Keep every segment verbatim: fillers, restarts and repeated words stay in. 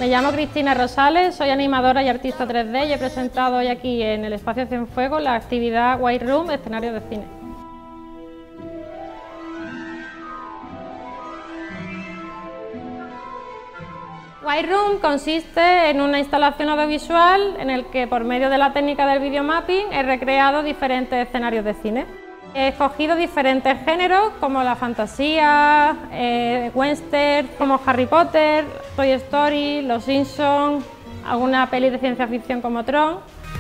Me llamo Cristina Rosales, soy animadora y artista tres D y he presentado hoy aquí en el Espacio Cienfuegos la actividad White Room, escenario de cine. White Room consiste en una instalación audiovisual en el que por medio de la técnica del videomapping he recreado diferentes escenarios de cine. He escogido diferentes géneros como la fantasía, eh, western, como Harry Potter, Toy Story, Los Simpsons, alguna peli de ciencia ficción como Tron.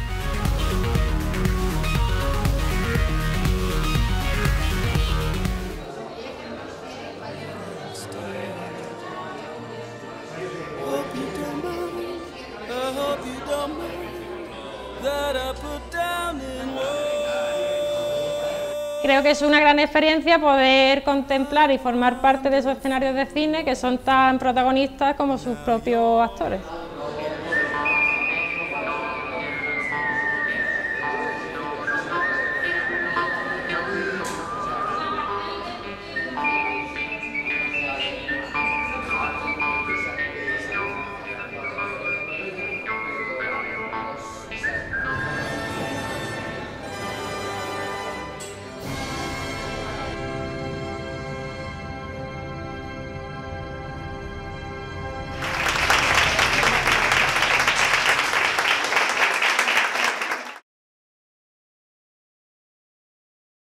Creo que es una gran experiencia poder contemplar y formar parte de esos escenarios de cine que son tan protagonistas como sus propios actores.